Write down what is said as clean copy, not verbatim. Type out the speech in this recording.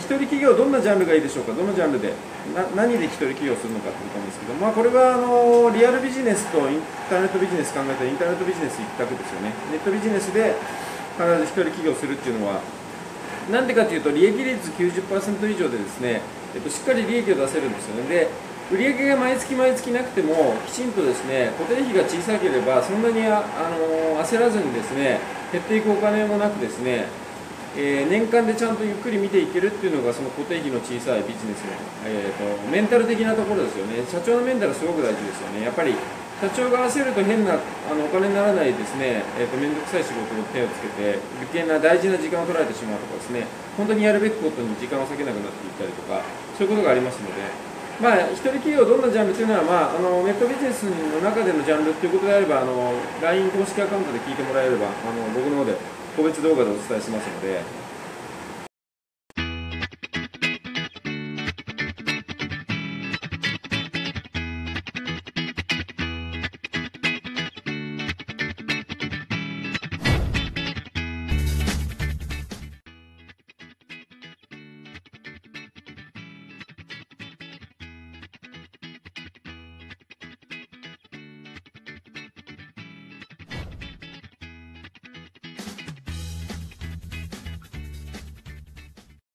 一人企業どんなジャンルがいいでしょうか、どのジャンルで何で一人起業するのかということなんですけど、これはリアルビジネスとインターネットビジネス考えたらインターネットビジネス一択ですよね。ネットビジネスで必ず一人起業するっていうのはなんでかというと、利益率 90% 以上でですね、しっかり利益を出せるんですよね。で売上が毎月毎月なくてもきちんとですね固定費が小さければそんなに焦らずにですね減っていくお金もなくですね、年間でちゃんとゆっくり見ていけるっていうのがその固定費の小さいビジネスの、メンタル的なところですよね。社長のメンタルすごく大事ですよね。やっぱり社長が焦ると変なお金にならないですね、面倒くさい仕事に手をつけて余計な大事な時間を取られてしまうとかですね、本当にやるべきことに時間を割けなくなっていったりとか、そういうことがありますので、一人企業どんなジャンルというのは、ネットビジネスの中でのジャンルということであれば、LINE 公式アカウントで聞いてもらえれば、僕の方で個別動画でお伝えしますので、